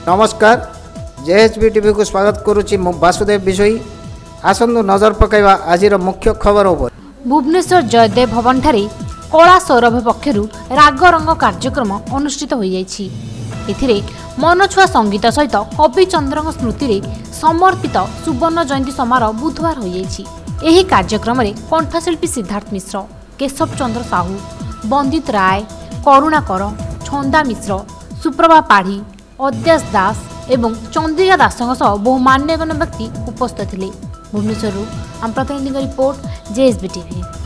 नमस्कार जेएचबी टीवी को स्वागत करुच्ची वासुदेव विषयी आसंतु नजर पकाइबा आजिर मुख्य खबर उपर। भुवनेश्वर जयदेव भवन ठारे कला सौरभ पक्षरु राग रंग कार्यक्रम अनुष्ठित हो जाइछि। एथिरे मनछुआ संगीत सहित कवि चंद्र स्मृति रे समर्पित सुवर्ण जयंती समारोह बुधवार हो जाइछि। एही कार्यक्रम रे कंठशिल्पी सिद्धार्थ मिश्र, केशव चंद्र साहू, बंदित राय, करुणाकर, छंदा मिश्र, सुप्रभा पाढ़ी, अद्यास दास एवं चंद्रिका दासों सह बहु मान्यगण्य व्यक्ति उपस्थित थे। भुवनेश्वर आम प्रतिनिधि रिपोर्ट जेएचबी टीवी।